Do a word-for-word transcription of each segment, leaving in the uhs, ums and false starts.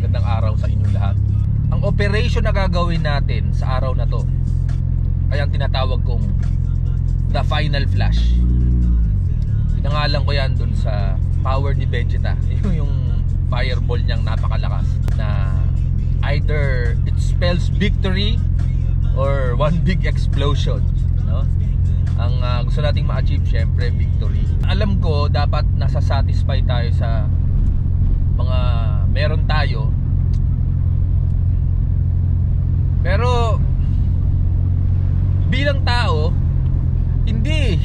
Magandang araw sa inyong lahat. Ang operation na gagawin natin sa araw na to ay ang tinatawag kong The Final Flash. Pinangalan ko yan dun sa power ni Vegeta. Yung fireball niyang napakalakas na either it spells victory or one big explosion, no? Ang uh, gusto nating ma-achieve syempre victory. Alam ko dapat nasa satisfy tayo sa mga meron tayo. Pero bilang tao, hindi.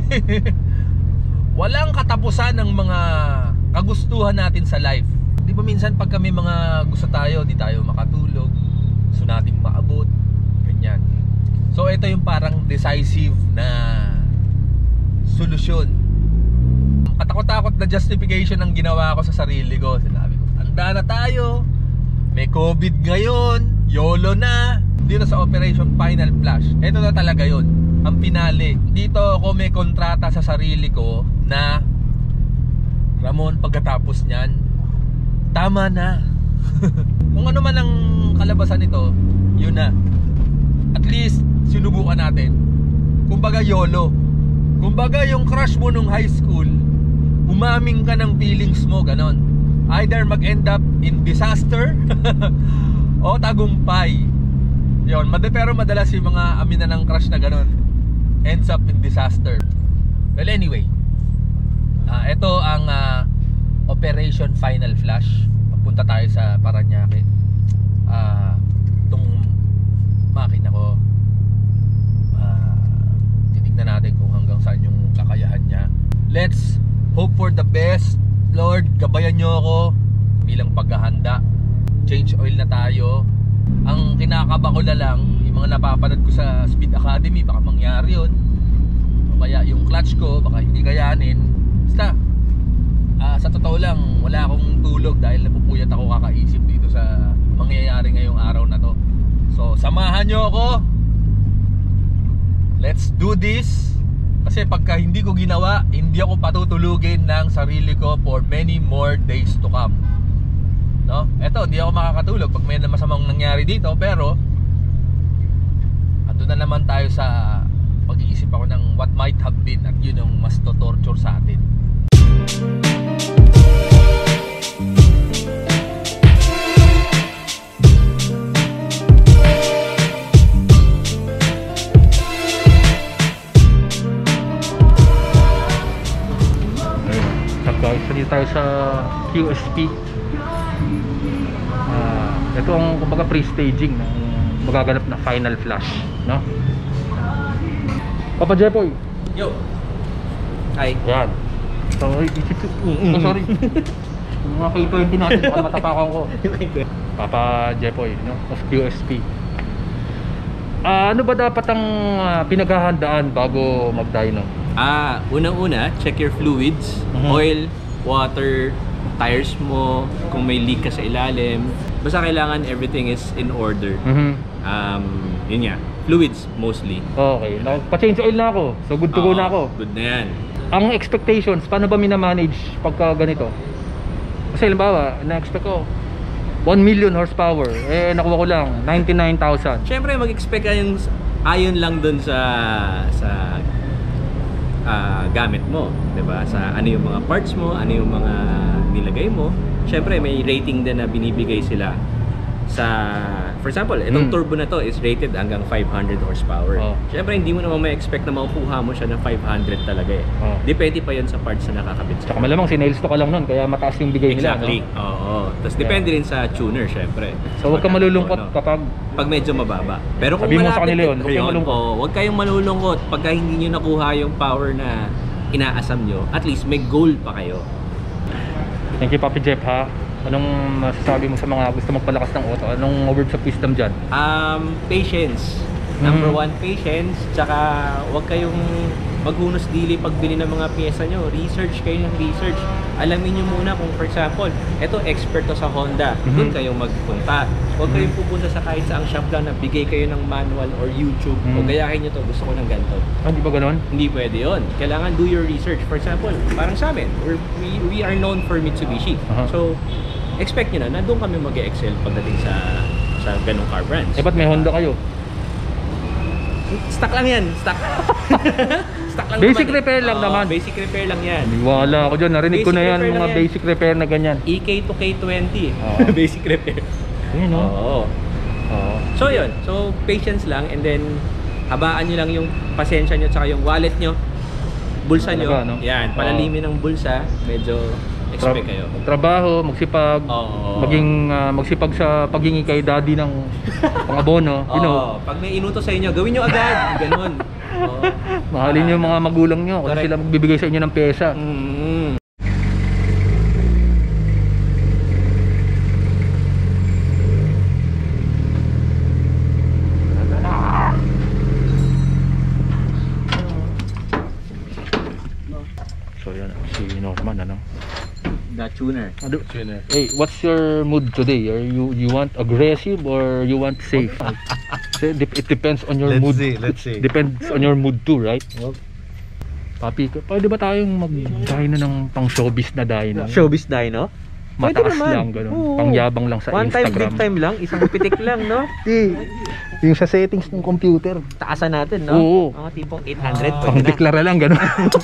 Walang katapusan ng mga kagustuhan natin sa life. Di ba minsan pag kami mga gusto tayo, di tayo makatulog, gusto nating maabot, ganyan. So ito yung parang decisive na solusyon. Katakot-takot na justification ang ginawa ko sa sarili ko. Sinabi ko, tanda na tayo, may COVID ngayon, YOLO na. Dito sa Operation Final Flash, ito na talaga yun, ang pinali. Dito ako may kontrata sa sarili ko na, Ramon, pagkatapos nyan, tama na. Kung ano man ang kalabasan nito, yun na. At least sinubukan natin. Kumbaga YOLO. Kumbaga yung crush mo nung high school, umaming ka ng feelings mo, ganon. Either mag-end up in disaster o tagumpay. Yun, pero madalas yung mga amina ng crush na ganon ends up in disaster. Well anyway, uh, ito ang uh, Operation Final Flash. Papunta tayo sa Parañaque. uh, Itong makina ko, uh, titignan natin kung hanggang saan yung kakayahan niya. Let's hope for the best. Lord, gabayan nyo ako bilang paghahanda. Change oil na tayo. Ang kinakaba ko na lang, yung mga napapanood ko sa Speed Academy, baka mangyari yun. O kaya yung clutch ko, baka hindi kayanin. Basta uh, sa totoo lang, wala akong tulog dahil napupuyat ako kakaisip dito sa mangyayari ngayong araw na to. So samahan nyo ako. Let's do this. Kasi pagka hindi ko ginawa, hindi ako patutulugin ng sarili ko for many more days to come. No? Eto, hindi ako makakatulog pag may masamang nangyari dito. Pero ando na naman tayo sa pag-iisip ako ng what might have been. At yun yung mas to-torture sa atin. Guys, dito tayo sa Q S P. Uh, ito ang kumbaga pre-staging ng magaganap na Final Flash, no? Papa Jepoy. Yo. Hi. Yan. Sorry, oh, sorry. Mga K twenty natin, baka matapakan ko. Papa Jepoy, no? Of Q S P. Uh, ano ba dapat ang uh, pinaghahandaan bago mag-dyno? Ah, unang-una, check your fluids, mm-hmm. Oil, water, tires mo, kung may leak ka sa ilalim. Basta kailangan everything is in order. Mm-hmm. Um, yun nga, fluids mostly. Okay, pa-change oil na ako. So good to go na ako. Good na yan. Ang expectations, paano ba minamanage pagka ganito? Kasi halimbawa, na-expect ko one million horsepower, eh nakuha ko lang ninety-nine thousand. Siyempre mag-expect ka yung ayon lang dun sa sa uh, gamit mo, 'di ba? Sa ano yung mga parts mo, ano yung mga nilagay mo. Siyempre may rating din na binibigay sila sa, for example, itong hmm. turbo na to is rated hanggang five hundred horsepower. Oh. Siyempre hindi mo naman may expect na makukuha mo siya ng five hundred talaga eh. Oh. Depende pa yun sa parts na nakakabit sa. Saka malamang sinails to ka lang nun, kaya mataas yung bigay nila. Exactly. No? Oo. Tapos yeah. Depende rin sa tuner syempre. So huwag ka malulungkot ano, kapag pag medyo mababa. Pero kung sabi mo sa kanila yun, huwag kayong malulungkot. Oh, huwag kayong malulungkot pagka hindi nyo nakuha yung power na inaasam nyo. At least may goal pa kayo. Thank you, Papi Jeff, ha? Anong masasabi mo sa mga gusto magpalakas ng auto? Anong words of wisdom dyan? Um, patience. Number one, patience. Tsaka huwag kayong maghunos dili pagbili ng mga pyesa nyo. Research kayo ng research. Alamin nyo muna kung for example, eto expert to sa Honda. Mm-hmm. Doon kayong magpunta. Huwag kayong pupunta sa kahit saang shop lang na bigay kayo ng manual or YouTube. Mm-hmm. O gayahin nyo to, gusto ko ng ganito. Ah, di ba ganon? Hindi pwede yun. Kailangan do your research. For example, parang sa amin, we, we are known for Mitsubishi. Uh-huh. So, expect nyo na na doon kami mag-excel pagdating sa sa ganung car brands. Eh, ba't may Honda kayo? Stock lang yan, stock. Stock lang Basic naman. repair lang Oo, naman. Basic repair lang yan. Wala ako dyan, narinig ko Basic na yan, repair mga lang yan. basic repair na ganyan. E K to K twenty. Oo. Basic repair. Ayun, no? Oo. Oo. So yun, so patience lang, and then habaan nyo lang yung pasensya nyo tsaka yung wallet nyo, bulsa nyo. Talaga, no? Yan, Oo. palalimin ng bulsa, medyo Tra- expect kayo. Trabaho, magsipag, Oo. maging ah, magsipag sa paghingi kay daddy ng pangabono, you know. Oo, pag may inuto sa inyo, gawin nyo agad. Ganun. Oo. Mahalin niyo yung mga magulang niyo kasi Correct. sila magbibigay sa inyo ng pyesa. Mm. So yan, si Norman, ano? The tuner. Ano? Hey, what's your mood today? Are you you want aggressive or you want safe? So, dep- it depends on your Let's mood. see, let's see. Depends on your mood too, right? Well, Papi, pwede ba tayong mag-dyno ng pang showbiz na dyno? Showbiz dyno? Mataas Pwede naman. lang, ganun. Oo. Pangyabang lang sa One time, Instagram. big time lang. Isang pitik lang, no? Eh, yung sa settings ng computer. Taasan natin, no? Oo. Mga tipong eight hundred. Pang deklara lang, ganun.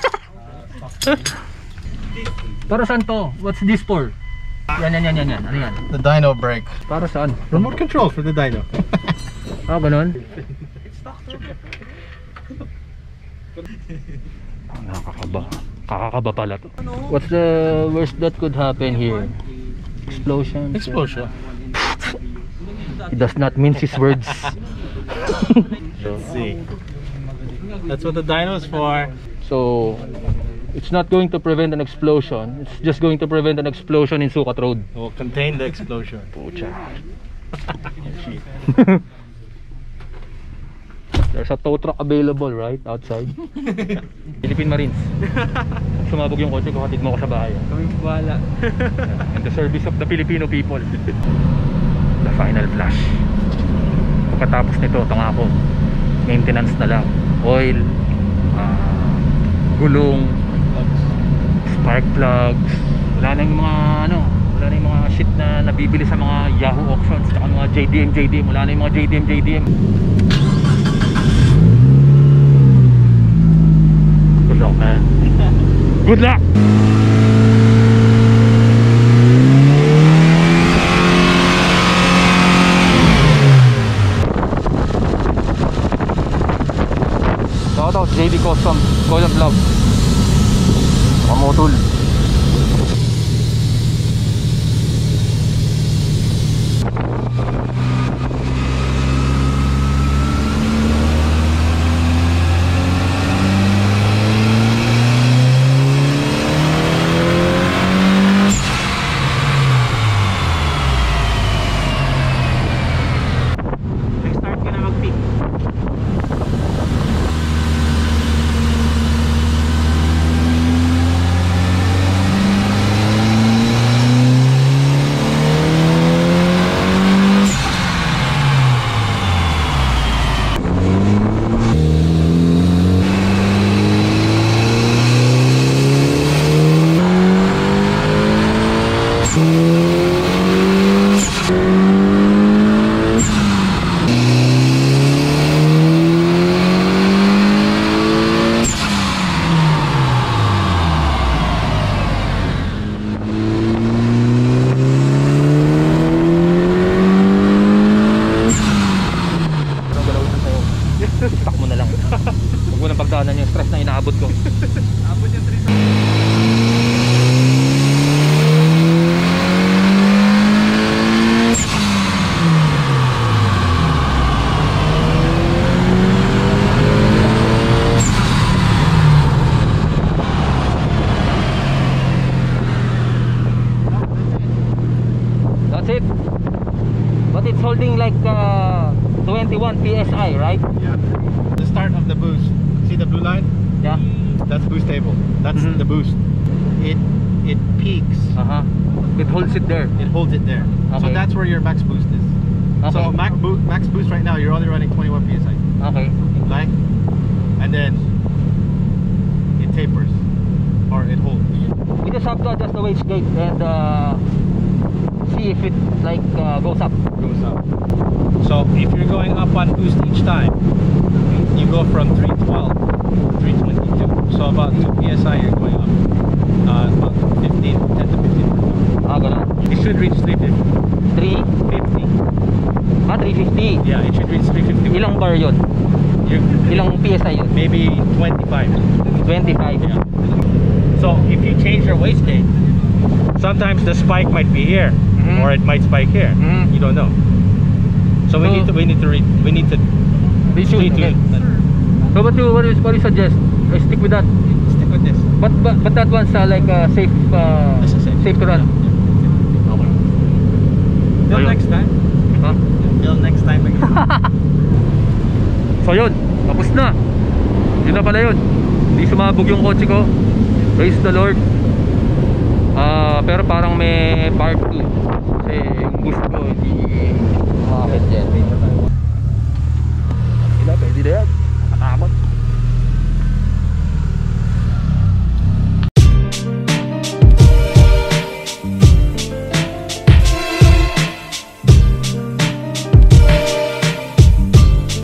Para saan to? What's this for? Yan, yan, yan, yan, yan. Ano yan? the dyno brake. Para saan? Remote control for the dyno. Ah, ganun? Nakakaba. Kakakaba pala to. What's the worst that could happen here? Explosion. Explosion. He does not mince his words. Let's see. That's what the dyno is for. So, it's not going to prevent an explosion. It's just going to prevent an explosion in Sukat Road. It will contain the explosion. Pucha. There's a tow truck available, right? Outside. Philippine Marines. Kung sumabog yung kotse ko, hatid mo ako sa bahay. Kami bahala. In the service of the Filipino people. The final flash. Pagkatapos nito, tangako, maintenance na lang. Oil, ah, gulong, spark plugs. Wala na yung mga ano, wala na yung mga shit na nabibili sa mga Yahoo auctions, tsaka mga J D M, J D M. Wala na yung mga J D M, J D M. Good luck, man. Good luck! Shoutout J D Custom, Koyot Vlog, Kamotol. Nag-start ka na mag-pick. Anong galawin sa'yo? Stock mo na lang. Huwag mo nang pagdaanan yung stress na inaabot ko. Abot yung three. That's it. But it's holding like uh, twenty-one P S I, right? Yeah. The start of the boost. See the blue line? Yeah. That's boost table. That's Mhm. the boost. It it peaks. Uh-huh. It holds it there. It holds it there. So Okay. that's where your max boost is. Okay. So max boost, max boost right now, you're only running twenty-one P S I. Okay. Okay? And then it tapers or it holds. We just have to adjust the wastegate and uh, see if it like uh, goes up. Goes up. So if you're going up on boost each time, you go from three twelve to three twenty-two. So about two P S I you're going up. Uh, about fifteen, ten to fifteen. Ah, ganun. It should reach three fifty. three Ah, three fifty. Yeah, it should reach three fifty. Ilang bar yun? You're, Ilang P S I yun? maybe twenty-five. twenty-five. Yeah. So if you change your wastegate, sometimes the spike might be here, Mhm. or it might spike here. Mhm. You don't know. So we So- need to we need to read we need to They should, stick to okay. it. So what you what you, what you suggest? I stick with that. Stick with this. But but, but that one's uh, like uh, safe uh, This is it. safe to run. Okay. Till Ayun. next time. Huh? Till next time again. So yun, tapos na. Yun na pala yun. Hindi sumabog yung kotse ko. Praise the Lord. Ah, pero parang may part two. Kasi yung boost ko hindi umakit dyan.